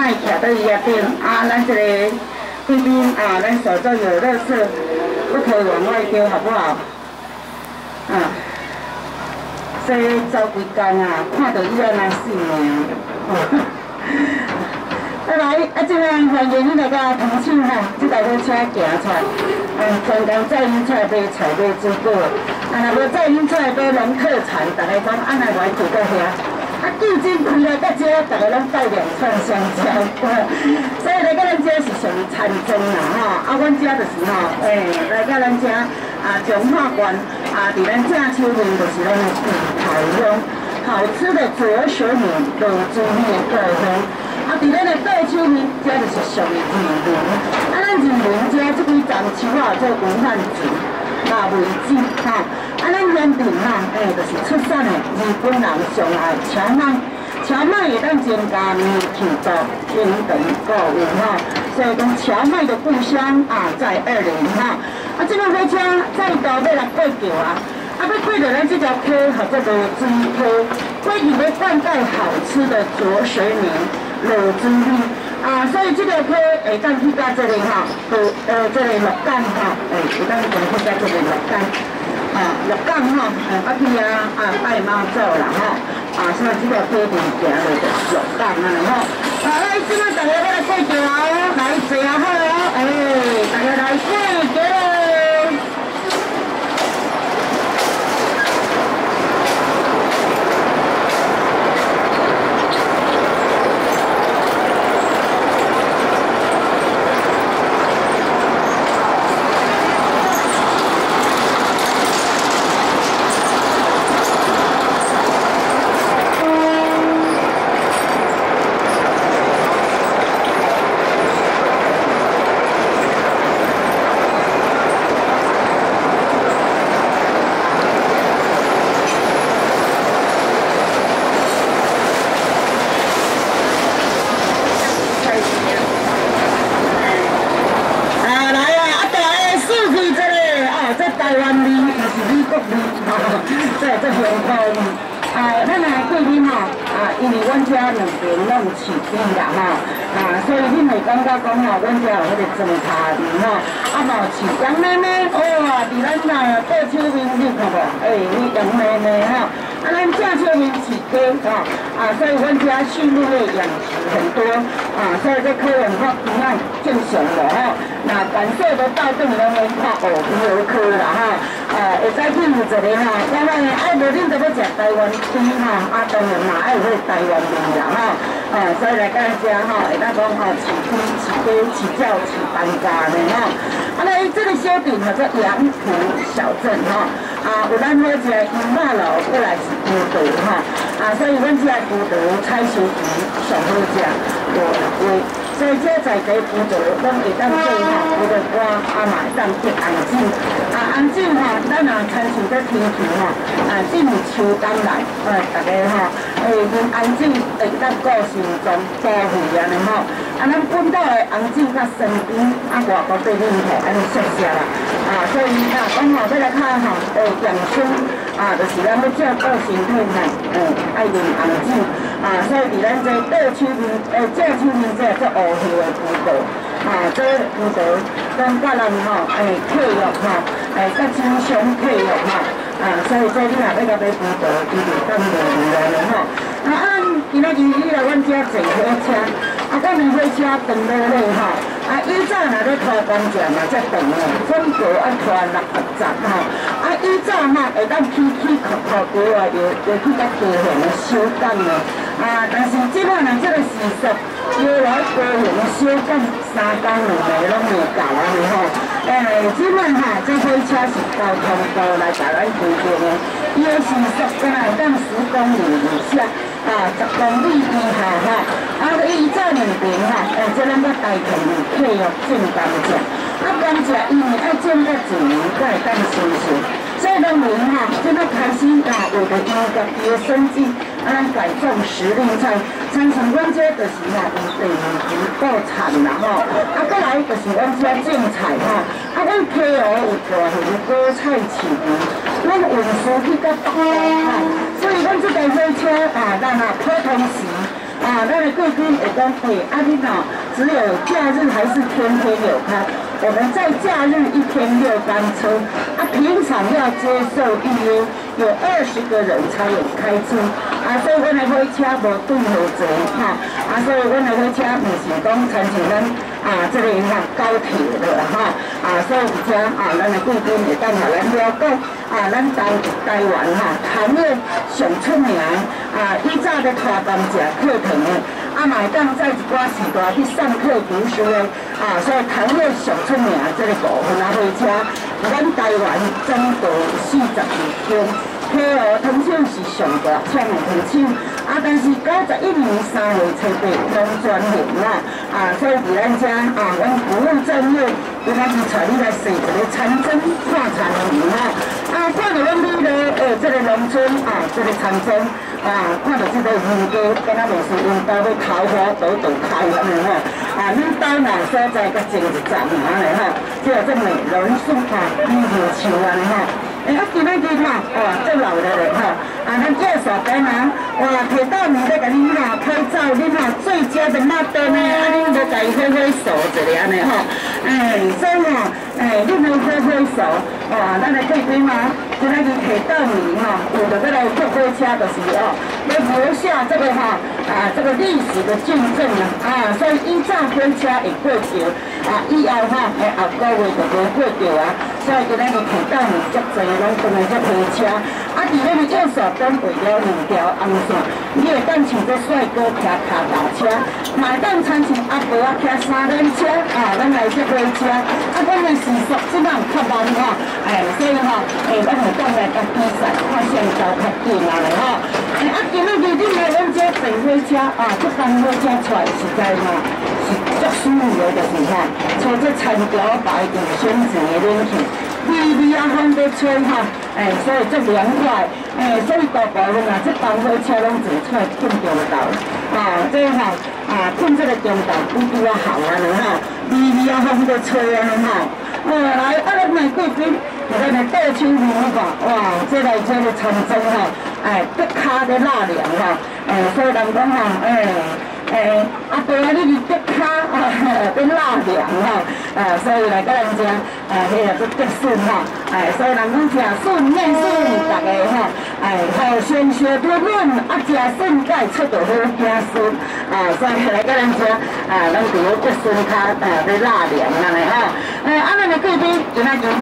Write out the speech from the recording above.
卖徛在伊遐顶啊，咱这个贵宾啊，咱手中有垃圾不可以往外丢，好不好？啊，所以走几工啊，看到伊安那死命。啊来，即个欢迎你大家同庆吼，即台火车行出来，专工载恁出来买菜买水果，若无载恁出来买农特产，大家讲安来住到遐。啊，究竟开来到这，大家拢带两串香蕉，所以来到咱这是属于餐庄啦吼。啊，阮这就是吼，来到咱这啊，中华馆啊，伫咱正手面就是咱的地头香，好吃的左手面卤猪面豆香。啊，伫咱的倒手面，这就是属于二林。啊，咱二林这几丛树啊，做文化树。啊，为主吼，啊，咱原地吼，就是出产的日本人上爱荞麦，荞麦会当增加免疫力、运动够用吼，所以讲荞麦的故乡啊，在二林吼。啊，这个火车再度要来过桥啊，啊，要过到咱这条溪，或者叫水溪，过去要灌溉好吃的浊水米、卤猪米。啊，所以这条溪会当去到这里哈，这里鹿港哈，会当去到这里鹿港，鹿港哈，我去拜妈祖啦哈，所以这条溪就行落就鹿港啊吼。来，即摆大家要来过桥哦，来坐啊好哦，大家来过桥喽。因为阮遮两边拢有市区啦吼，所以恁会感觉讲吼，阮遮有迄个砖塔面吼，啊嘛有市杨妹妹，哇，伫咱倒手面你看无？你杨妹妹吼，啊咱正手面市区吼，所以阮遮畜牧业养殖很多，所以这客人较平安正常的吼，那感受得到对咱们看游客啦吼，会使去负责的吼，因为爱无恁就要食台湾猪吼，当然嘛爱有迄台湾味啦吼，所以来到遮吼，会当讲吼饲猪、饲鸡、饲鸟、饲蛋家的吼。来这个小店叫做杨浦小镇吼，有咱好食的金马路，过来是葡萄吼，所以阮遮的葡萄采收期上好食，无贵。所以这在地葡萄拢会当做吼，葡萄干嘛会当结红酒，红酒吼，咱若参像这天气吼，进入秋冬来，大家吼，用红酒会当顾心脏、保肺安尼吼。咱本岛的红酒较生甜，外国对恁吼安尼熟悉啦，所以讲吼，要来看吼，养生就是咱要照顾身体吼，爱用红酒，所以伫咱这倒手面，正手面这做乌叶的葡萄，这葡萄跟甲咱吼，配药吼，甲金香配药吼，所以这你若要甲买葡萄，伊就当袂离来了吼。今仔日你来阮遮坐火车。我们火车长落来吼，以早若咧拖工程嘛才长哦，总部拖60站吼，以早会当起扣过啊，又去甲高雄的小港的，但是即摆呢，这个时速要来高雄的小港3工2暝拢袂够啊吼，即摆这火车是交通部来甲咱规定的，伊的时速敢若会当10公里以下。10公里以下吼，伊早2边吼，这咱个台铁配合种甘蔗，甘蔗因为爱种到1年才会当成熟，所以农民吼，即摆开始为着因家己的生计，咱改种时令菜，参像阮这就是吼，有地皮够产啦吼，过来就是阮这种菜吼，阮溪湖有大型果菜市场，咱运输去到北部吼。所以，阮这台火车，咱普通时， 啊，咱的贵宾会讲，你喏，只有假日还是天天有开？我们在假日1天6班车，平常要接受预约，有20个人才有开车，所以阮的火车无对好坐，所以阮的火车唔是讲参像咱这个高铁的所以而且咱的贵宾会当互咱了解咱台湾糖业上出名以早咧拖班食课堂的。嘛会当在一寡时段去上课读书的所以糖业上出名这个部分火车，咱台湾总共42间，通厂是上大厂的通厂，但是91年3月初8拢转型所以伫咱遮阮服务正业，今仔日带你来踅一个参针看田园看到阮美丽这个农村这个参针。看到这个鱼哥，敢若就是因兜要桃花朵朵开安尼恁兜哪所在甲种一站安尼叫做美人树旅游树安尼今仔日足老的咧咱介绍给人摕到面咧甲恁拍照，恁最佳的那灯恁就甲伊挥挥手一下安尼所以恁要挥挥手咱的贵宾今仔日摕到面有着要来坐火车，就是要留下这个这个历史的见证所以依照火车会过桥以后后个月就无过桥所以今仔日摕到面足侪拢当来这火车伫咱的右手边画了2条红线，你会当像这帅哥骑脚踏车，嘛会当参像阿婆骑3轮车咱来这火车阮的时速即摆有较慢所以咱会当来甲比赛，看谁走较紧今仔日恁来阮这坐火车这班火车出来实在是足舒服的，就是像这田条牌就选择的冷气，微风在吹所以足凉快所以大部分这班火车拢坐出来困中昼这困这个中昼拄好安尼微风在吹安尼来咱的贵宾，咱的倒手面这来这个参针竹骹在纳凉所以人讲阿婆你是竹骹在纳凉所以来甲咱遮做竹笋所以人讲吃笋面笋大家先学多润吃笋才出到好惊笋所以来甲咱遮咱伫个竹笋骹在纳凉安尼咱的贵宾今仔日。